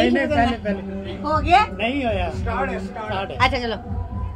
नहीं शुरू करना पहले हो गया नहीं होया स्टार्ट है। अच्छा चलो।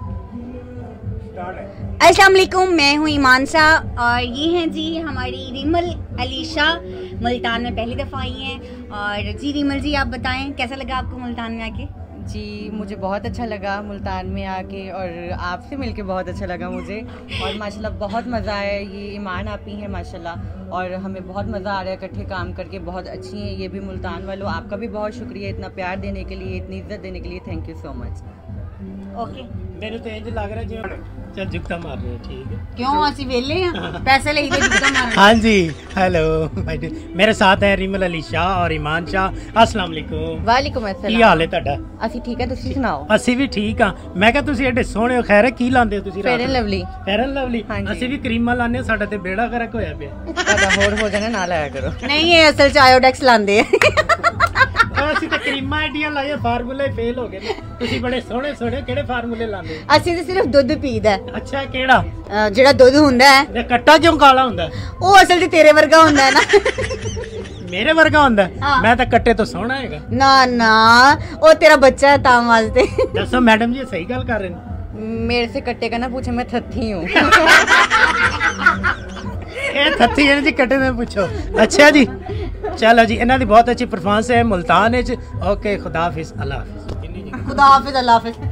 अस्सलाम वालेकुम, मैं हूँ ईमान शाह और ये हैं जी हमारी रिमल अलीशा, मुल्तान में पहली दफ़ा आई हैं। और जी रिमल जी, आप बताएं कैसा लगा आपको मुल्तान में आके? जी मुझे बहुत अच्छा लगा मुल्तान में आके और आपसे मिलके बहुत अच्छा लगा मुझे। और माशाल्लाह बहुत मज़ा आया। ये ईमान आपी हैं माशाल्लाह और हमें बहुत मज़ा आ रहा है इकट्ठे काम करके। बहुत अच्छी हैं ये भी मुल्तान वालों। आपका भी बहुत शुक्रिया इतना प्यार देने के लिए, इतनी इज्जत देने के लिए। Thank you so much. Okay, मेरे तो इंज लग रहा है चल जुगता मार रहे हैं। ठीक है, क्यों असि वेले हैं पैसे ले जुगता मारन? हाँ जी, हेलो मेरे साथ है रिमल अली शाह और ईमान शाह। अस्सलाम वालेकुम। वालेकुम की अस्सलाम। हाल है ਤੁਹਾਡਾ? ਅਸੀਂ ਠੀਕ ਹੈ, ਤੁਸੀਂ ਸੁਣਾਓ? ਅਸੀਂ ਵੀ ਠੀਕ ਆ। ਮੈਂ ਕਿਹਾ ਤੁਸੀਂ ਐਡੇ ਸੋਹਣੇ ਹੋ, ਖੈਰ ਹੈ ਕੀ ਲਾਉਂਦੇ ਹੋ ਤੁਸੀਂ? Fair and lovely. Fair and lovely. ਅਸੀਂ ਵੀ ਕਰੀਮਾਂ ਲਾਉਂਦੇ ਹਾਂ, ਸਾਡਾ ਤੇ ਬੇੜਾ ਗਰਕ ਹੋਇਆ ਪਿਆ। ਤੁਹਾਡਾ ਹੋਰ ਹੋ ਜਾਣਾ ਨਾ ਲਾਇਆ ਕਰੋ। नहीं, ये असल च आयोडेक्स लांदे हैं। ਅਸੀਂ ਤੇ ਕਰੀਮਾਂ ਐਡੀਆਂ ਲਾਈਆਂ, ਫਾਰਮੂਲੇ ਫੇਲ ਹੋ ਗਏ ਨੇ। ਤੁਸੀਂ ਬੜੇ ਸੋਹਣੇ ਸੋਹਣੇ ਕਿਹੜੇ ਫਾਰਮੂਲੇ ਲਾਉਂਦੇ ਹੋ? ਅਸੀਂ ਤੇ ਸਿਰਫ ਦੁੱਧ ਪੀਦਾ ਅੱਛਾ, ਕਿਹੜਾ? ਜਿਹੜਾ ਦੁੱਧ ਹੁੰਦਾ ਹੈ ਇਹ ਕੱਟਾ ਕਿਉਂ ਕਾਲਾ ਹੁੰਦਾ? ਉਹ ਅਸਲ 'ਚ ਤੇਰੇ ਵਰਗਾ ਹੁੰਦਾ ਹੈ ਨਾ। ਮੇਰੇ ਵਰਗਾ ਹੁੰਦਾ? ਹਾਂ। ਮੈਂ ਤਾਂ ਕੱਟੇ ਤੋਂ ਸੋਹਣਾ ਹੈਗਾ। ਨਾ ਨਾ, ਉਹ ਤੇਰਾ ਬੱਚਾ ਹੈ ਤਾਂ ਵਾਸਤੇ। ਦੱਸੋ ਮੈਡਮ ਜੀ, ਸਹੀ ਗੱਲ ਕਰ ਰਹੇ ਨੇ? मेरे से कट्टे का ना पूछे, मैं थत्थी हूँ। ਇਹ ਥੱਥੀ ਹੈ ਜੀ, ਕੱਟੇ ਨੇ ਪੁੱਛੋ। ਅੱਛਾ ਜੀ, ਚਲੋ ਜੀ, ਇਹਨਾਂ ਦੀ ਬਹੁਤ ਅੱਛੀ ਪਰਫਾਰਮੈਂਸ ਹੈ ਮੁਲਤਾਨ ਵਿੱਚ। ਓਕੇ, ਖੁਦਾ ਹਾਫਿਜ਼, ਅੱਲਾ ਹਾਫਿਜ਼। खुदा हाफिज, अल्लाह हाफिज।